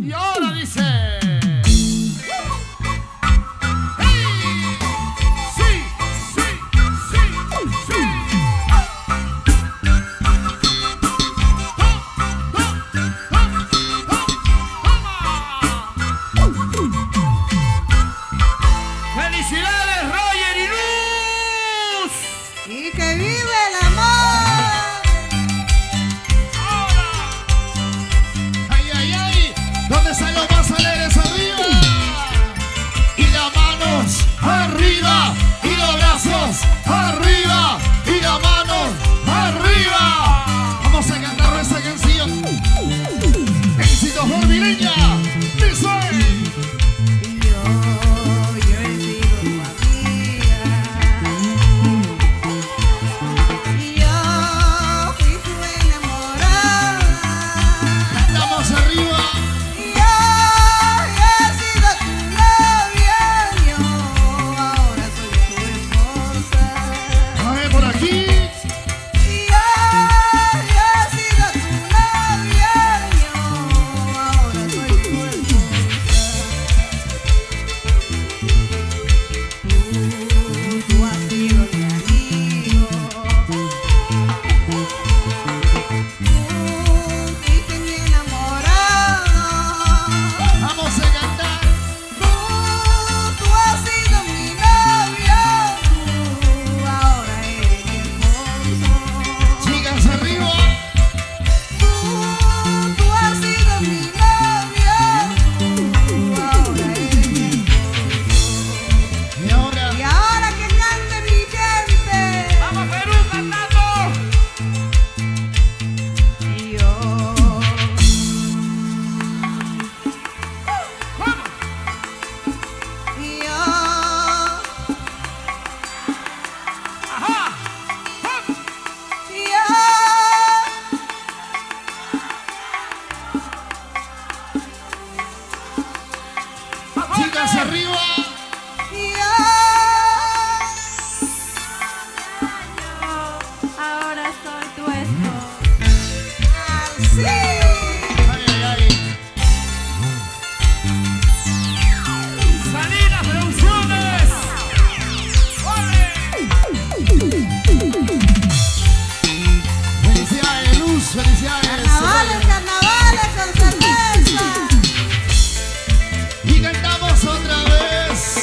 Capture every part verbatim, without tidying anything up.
Y ahora dice... Carnavales, carnavales con cerveza. Y cantamos otra vez.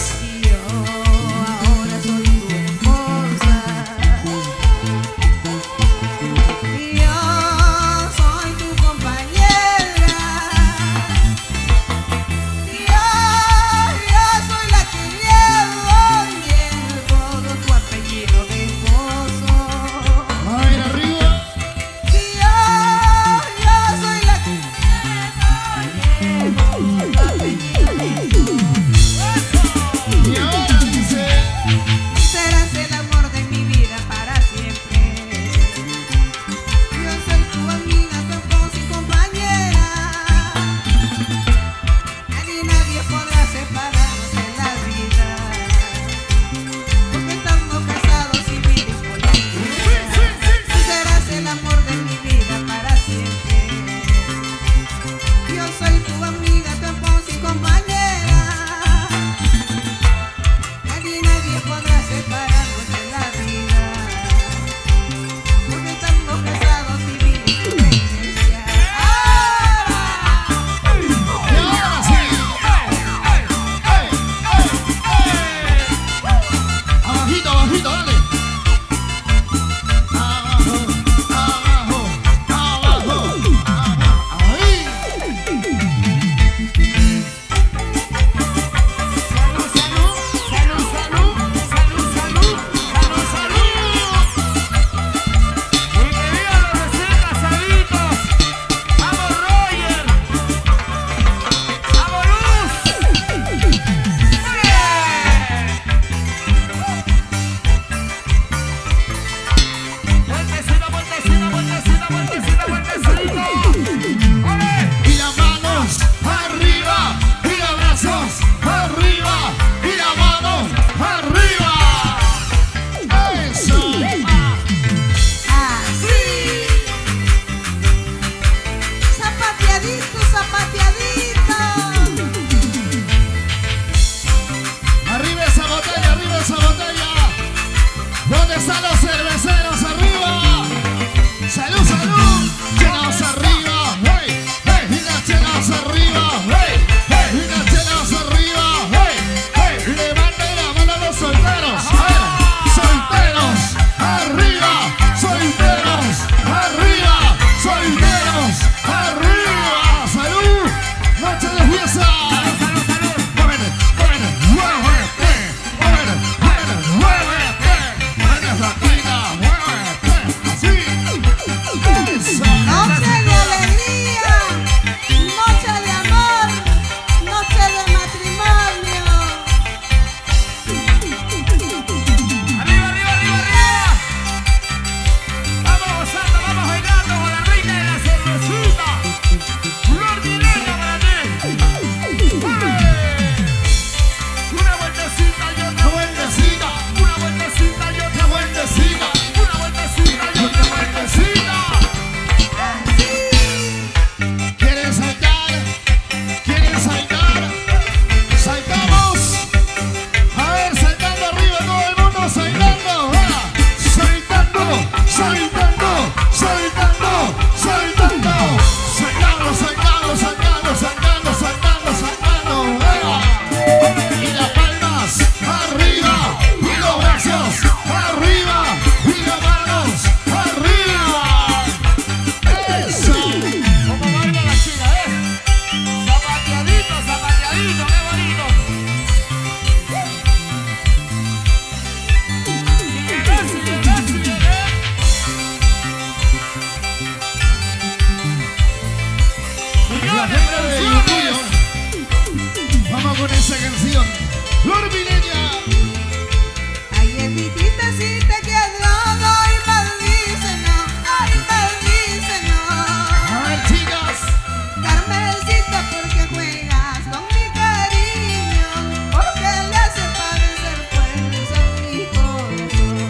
Vamos con esa canción. Lorvileña. Ay, Evitita, si te quedo, ay, maldícenos, ay, maldícenos. A ver, chicas. Carmencita, porque juegas con mi cariño, porque le hace padecer fuerza a mi corazón.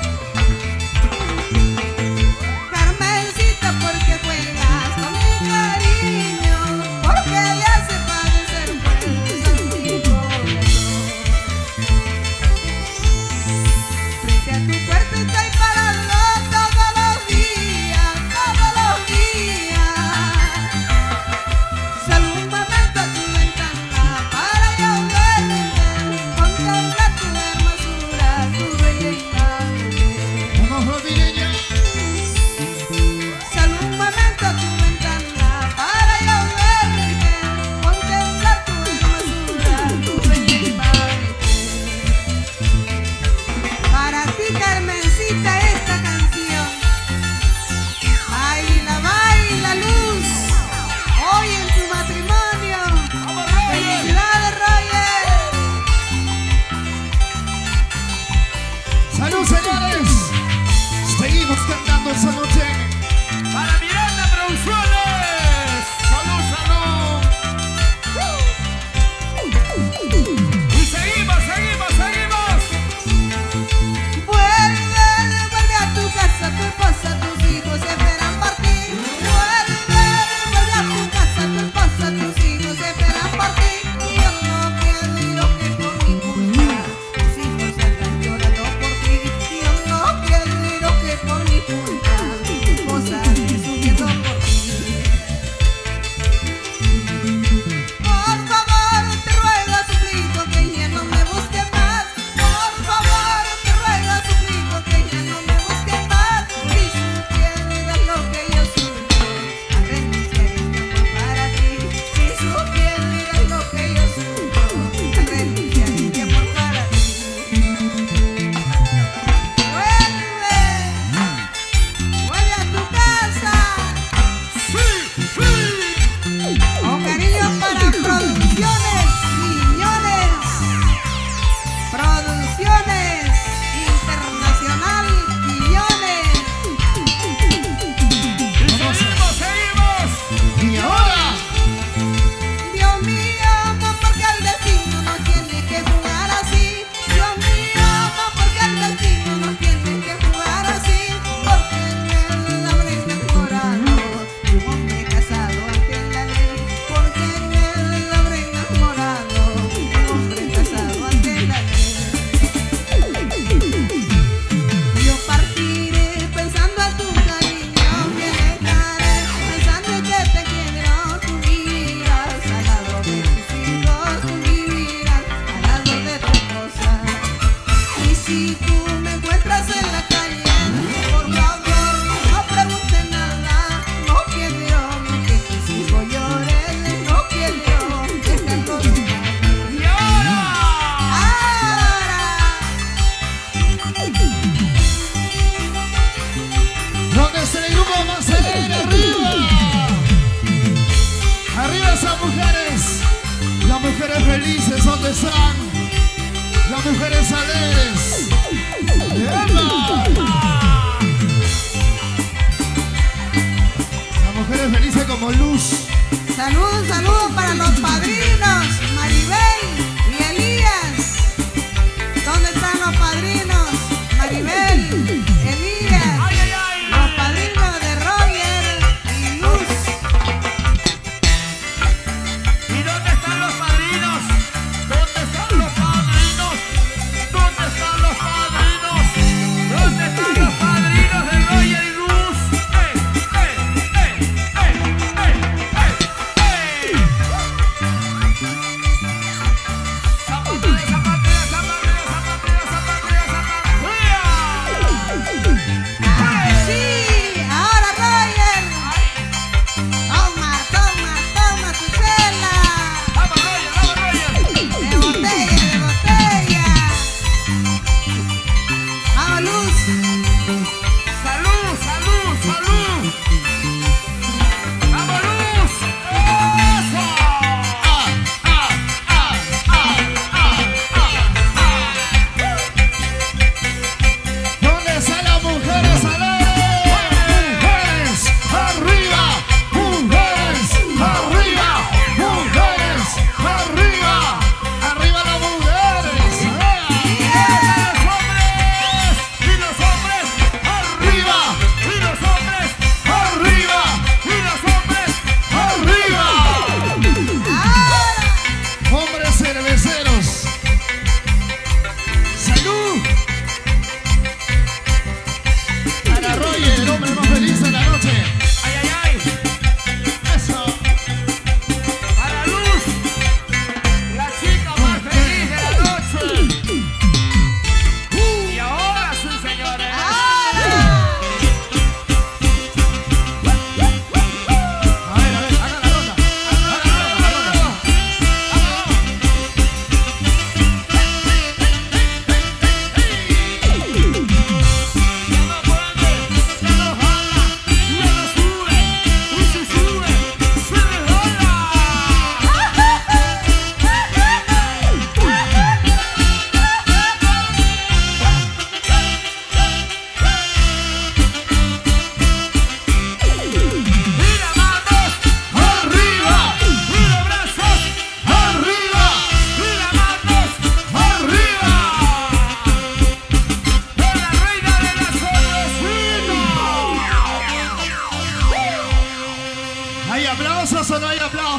Carmencita, porque juegas con mi cariño, porque le hace padecer fuerza a mi corazón. Frente a tu puerta estoy parando todos los días, todos los días. Salgo un momento a tu ventana para yo verte, contemplar tu hermosura, tu belleza. Vamos, Lorvileña. Salgo un momento a tu ventana para yo verte, contemplar tu hermosura, tu belleza. Para ti, Carmencita, esta canción. Baila, baila, Luz, hoy en tu matrimonio. ¡Felicidades, Roger! Salud, señores. Seguimos cantando esa noche. Para Miranda Producciones. Salud, salud. Y seguimos, seguimos, seguimos. Vuelve, vuelve a tu casa, tu esposa, tus hijos esperan por ti. Vuelve, vuelve a tu casa, tu esposa, tus hijos esperan por ti. Yo no quiero que por mi culpa tus hijos están llorando por ti. Yo no quiero que por mi culpa tu esposa esté sufriendo por ti. Por favor, te ruego, suplico que ya no me busques más. Por favor, te ruego, suplico que ya no me busques más. Si supieras lo que yo sufro al renunciar este amor para ti. Si supieras lo que yo sufro al renunciar este amor para ti. Vuelve, vuelve a tu casa. Con cariño para Producciones Quiñones, Producciones Internacional Quiñones. Y seguimos, seguimos. Y ahora. Dios mío, no porque el destino no tiene que jugar así. Dios mío, no porque el destino no tiene que jugar así. Porque en él habré enamorado un hombre casado ante la ley. Porque en él habré enamorado un hombre casado ante la ley. Yo partiré pensando en tu cariño, que dejaré pensando en que te quiero. Tú vivirás al lado de tus hijos, tú vivirás al lado de tu esposa. Y si tú me encuentras en la calle, por favor no preguntes nada. No quiero que tus hijos lloren, no quiero que estén conmigo. Y ahora. Ahora. ¿Dónde está el grupo más alegre? ¡Arriba! ¡Arriba esas mujeres! Las mujeres felices, ¿dónde están? Las mujeres alegres. ¡Epa! Las mujeres felices como Luz. Saludos, saludos para los padrinos, Maribel y Elías. ¿Dónde están los padrinos? Maribel, Elías, Ay, ay, ay. los padrinos de Roger y Luz. ¿Y dónde están los padrinos? ¿Dónde están los padrinos? ¿Dónde están los padrinos? ¿Dónde están los padrinos de Roger y Luz? ¡Eh, eh, eh, eh, eh, eh, eh!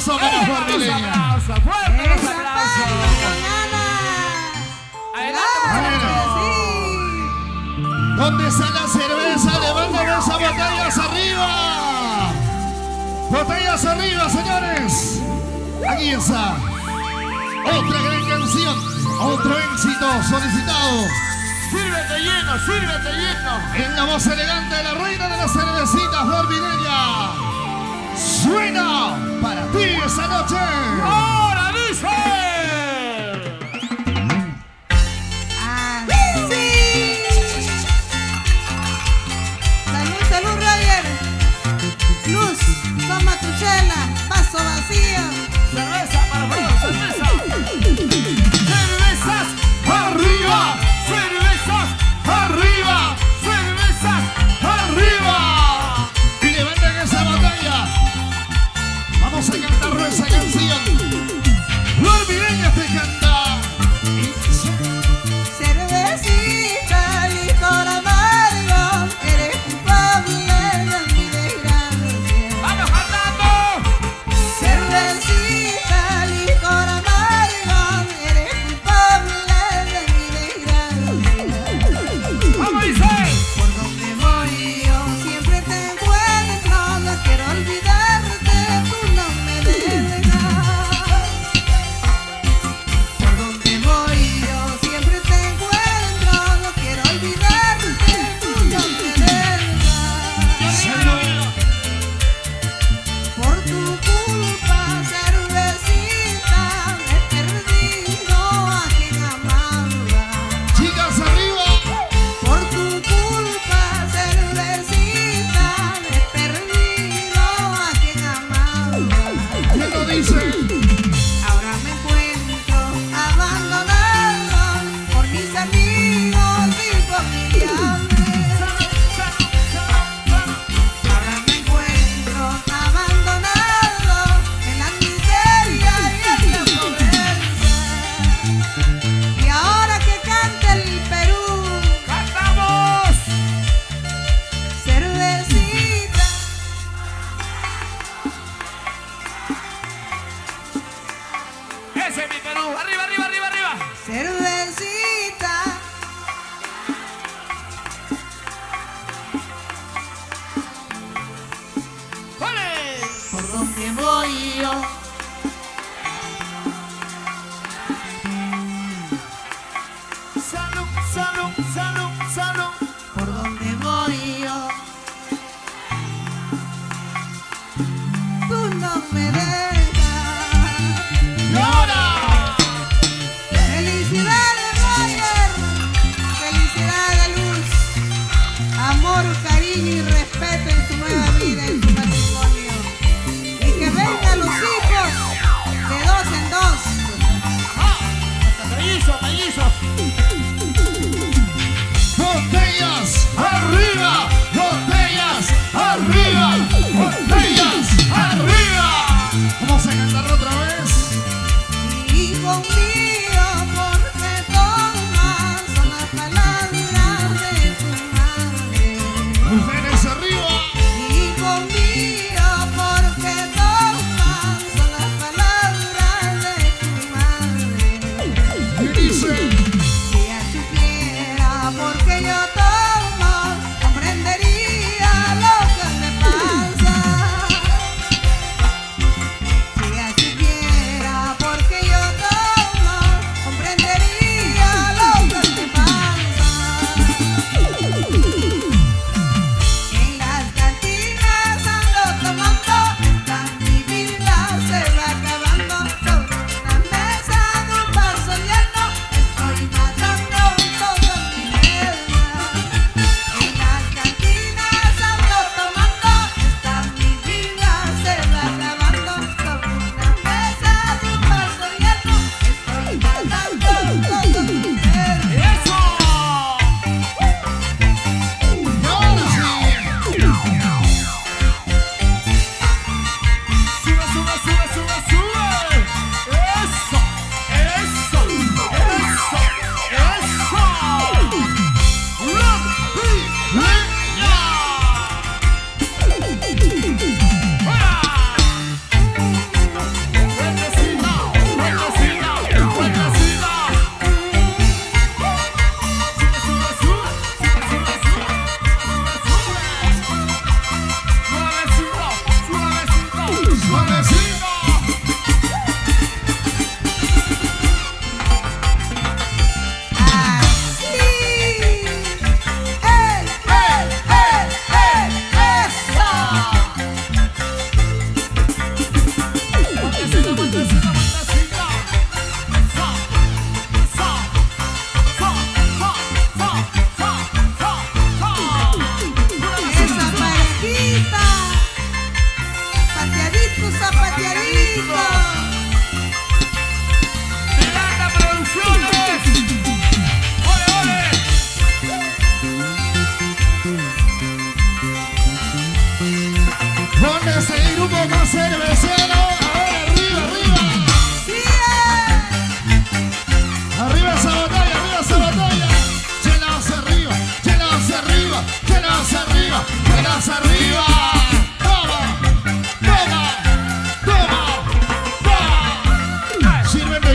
aplauso para Fuerte Flor los Mileña. aplausos, fuerte los Esa aplausos. Claro que sí. ¿Dónde está la cerveza? Levántame esas botellas arriba. Botellas arriba, señores. Aquí está. Otra gran canción. Otro éxito solicitado. Sírvete lleno, sírvete lleno. En la voz elegante de la reina de las cervecitas, Flor Mileña. Suena para ti esa noche. ¡Ahora dice! Ah, sí. Salud, salud, Roger. Luz, toma tu chela, vaso vacío. Cerveza para Flor, cerveza. Cervezas ¡Arriba! cervezas ¡Arriba! cervezas ¡Arriba! Y levanten esa batalla. Vamos a cantar esa canción. Flor Mileña te canta. Cervecita, licor amargo, eres culpable de mi desgracia. ¡Vamos cantando! Cervecita, licor amargo, eres culpable de mi desgracia. ¡Vamos, dice! Por donde voy yo siempre te encuentro, no quiero olvidarte, tú no me dejas. Por donde voy yo siempre te encuentro, no quiero olvidarte, tú no me dejas. Por tu culpa, cervecita, me he perdido a quien amaba. Chicas, arriba. Por tu culpa, cervecita, me he perdido a quien amaba. ¿Quién lo dice? Ahora me encuentro abandonado por mis amigos y familiares. Ahora me encuentro abandonado en la miseria y en la pobreza. Y ahora que canta el Perú, ¡Cantamos! cervecita. ¡Ese es mi Perú! ¡Arriba, arriba, arriba, arriba! Cervecita, ¡Ole! por donde voy yo, ¡Salud, salud, salud, salud! por donde voy yo, tú no me dejas. ¡Ahora! Felicidades, Roger, felicidades, Luz, amor, cariño y respeto en su nueva vida, en su matrimonio, y que vengan los hijos de dos en dos. ¡Ah! ¡Mellizos, mellizos! Botellas arriba. Botellas arriba. Botellas arriba. Vamos a cantar otra vez. Hijo mío, porque tomas son las palabras de tu madre. Mujeres arriba. Hijo mío, porque tomas son las palabras de tu madre. Y dice. Si ella supiera por qué yo tomo, comprendería lo que me pasa. Si ella supiera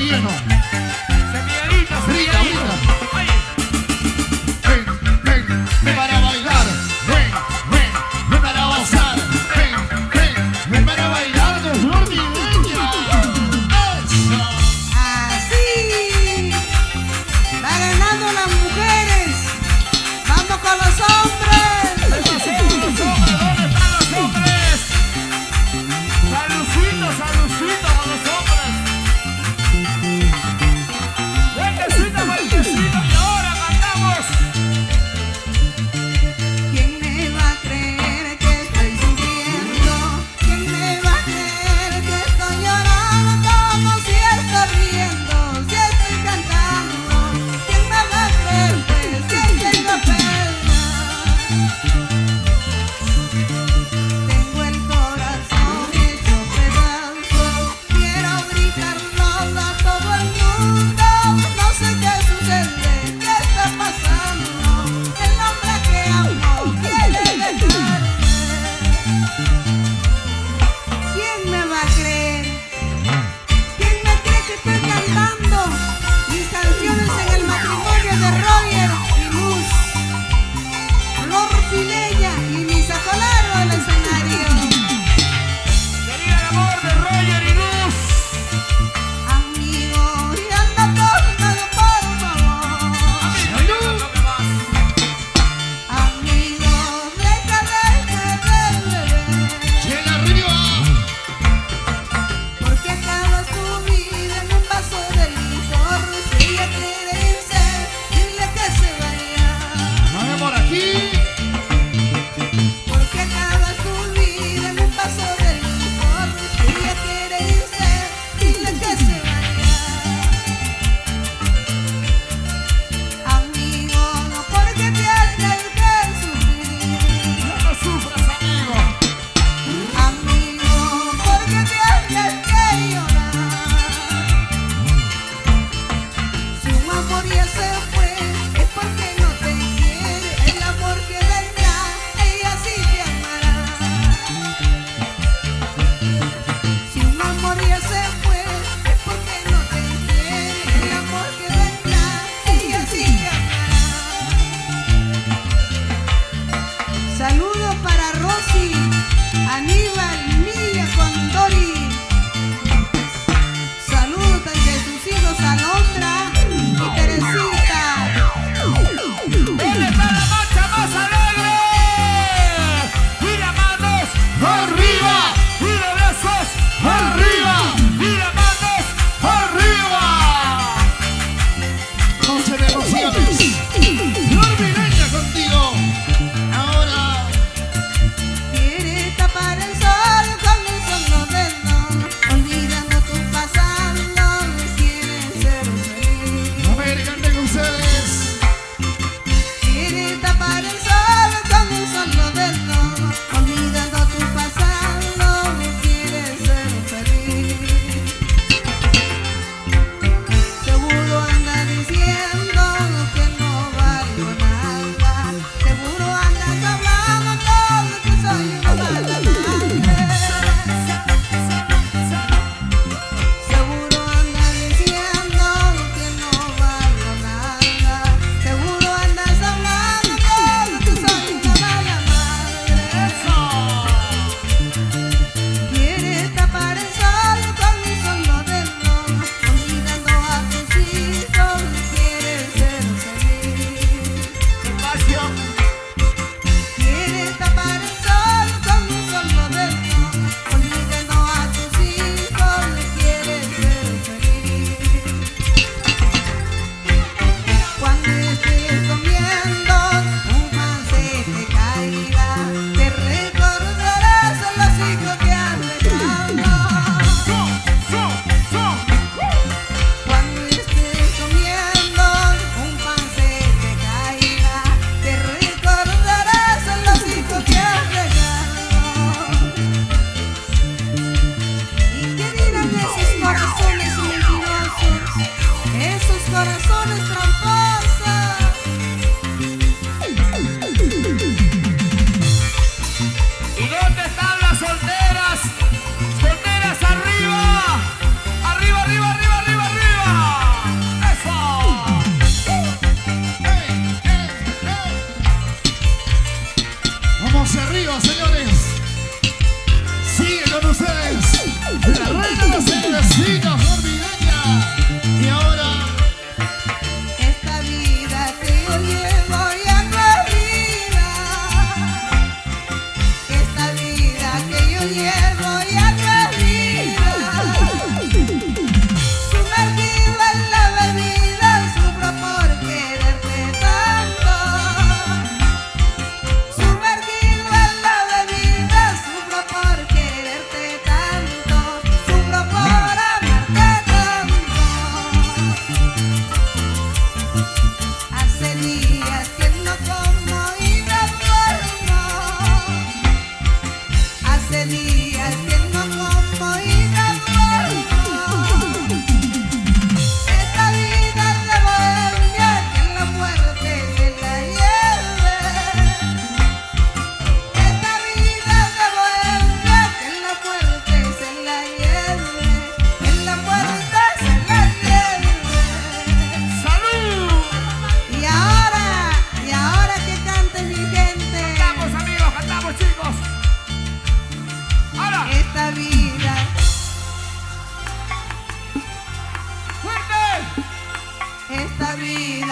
relleno. Semiguelito, Frita, semiguelito. Oye, Ven, ven, ven para bailar. Ven, ven, ven para gozar. Ven, ven, ven para bailar con Flor Videña. Eso. Así. Va ganando las mujeres. Vamos con los hombres. ¿qué pasó con los hombres? ¿Dónde están los hombres? Saludcito, saludcito a los hombres.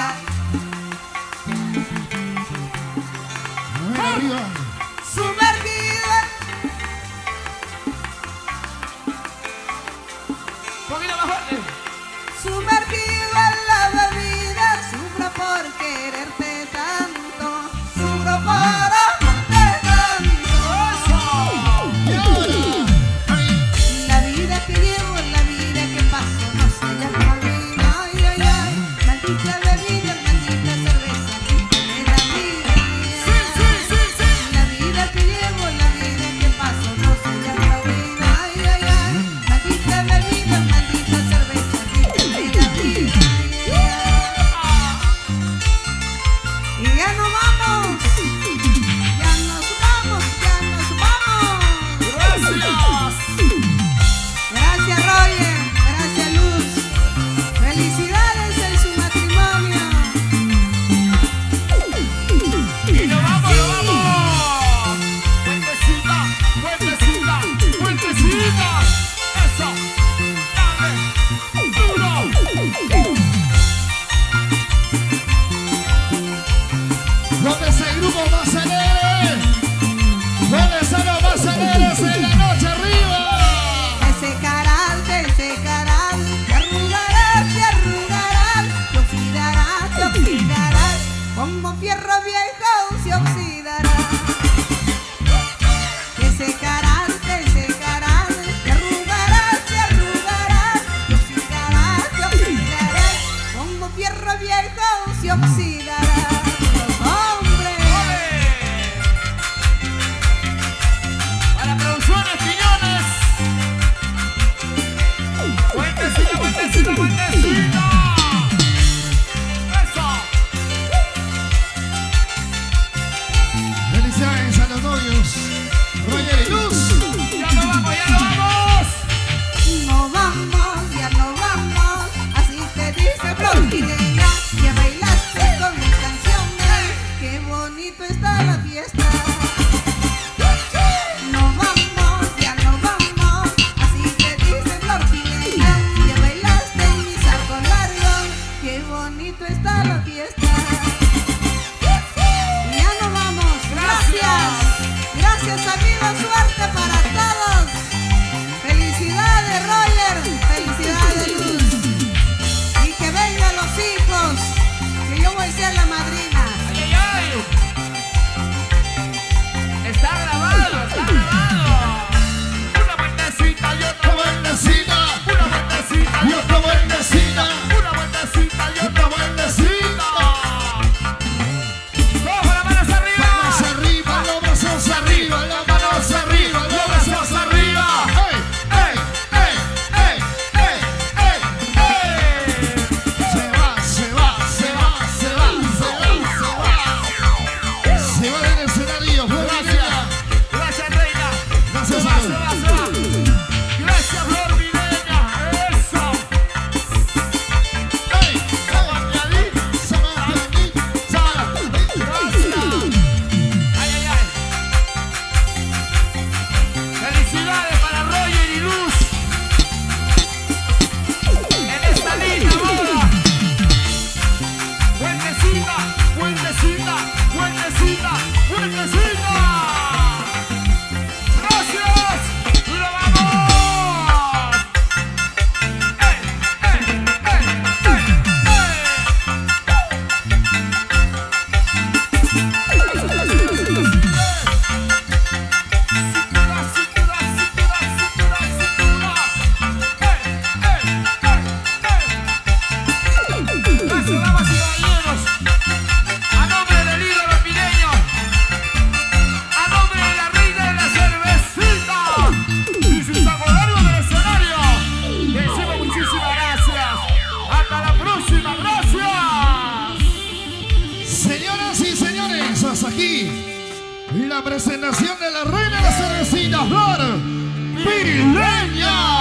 vida. Arriba. Sumergida. Un poquito más fuerte. Sumergida en la bebida, sufro por quererte tanto, sufro por amarte tanto. Y ahora. La vida que llevo, la vida que paso, no sé ya la vida. Ay, ay, ay, maldita bebida, maldita cerveza, que me da vida. La vida que llevo, la vida que paso, no sé ya la vida. Ay, ay, ay, maldita bebida, maldita cerveza, que me da vida. Y ya nos vamos, ya nos vamos, ya nos vamos. Gracias. Gracias Roger, gracias Luz. Felicidades en su matrimonio. Y nos vamos, nos vamos. Fuertecita, fuertecita, fuertecita. Eso. Dale. Duro. ¿Dónde está el grupo más alegre? ¿Dónde están los más alegres en la noche arriba? Te secarás, te secarás, te arrugarás, te arrugarás, te oxidarás, te oxidarás, como fierro viejo se oxidará. Te secarás, te secarás, te arrugarás, te arrugarás, te oxidarás, te oxidarás, como fierro viejo se oxidará. ¡Hombre! Para Producciones Piñones. Fuertecita, fuertecita, fuertecita. Eso. Felicidades a los novios, Roger y Luz. Ya nos vamos, ya nos vamos. No vamos, ya no vamos, así te dice Florquilena, que bailaste con mis canciones, qué bonito está la fiesta. No vamos, ya no vamos, así te dice Florquilena, que bailaste en mis arcos largos, qué bonito está la fiesta. Ya nos vamos, gracias, gracias amigos, suerte para todos. Felicidades Roger, felicidades Luz. Y que vengan los hijos, que yo voy a ser la madrina. Ay, ay, ay. Está grabado, está grabado. Una vueltecita y otra Vueltecita, Una vueltecita y otra vueltecita, Una vueltecita y y otra otra vueltecita. Todos con las manos arriba. Manos arriba, los brazos arriba, las manos arriba, los brazos arriba. ¡Ey, ey, ey, ey, ey, ey, ey! Se va, se va, se va, se va, se va, se va. Se va del escenario, Flor Mireña. Gracias, reina. Gracias, Se va, Flor. se va, se va. Gracias, Flor Mireña. Eso. ¡Ey, Sebastianí, Sebastianí, Sebastianí! Gracias. Ay, ay, ay. Felicidades para Roger y Luz en esta linda boda. Fuertecita, fuertecita, fuertecita, fuertecita. Gracias. ¡Y nos vamos! ¡Ey, ey, ey, Gracias, damas y caballeros. A nombre del ídolo pireño, a nombre de la reina de la cervecita y sus apoderos del escenario, les decimos muchísimas gracias. Hasta la próxima, gracias. Señoras y señores, hasta aquí la presentación de la reina de la cervecita, Flor Mireña.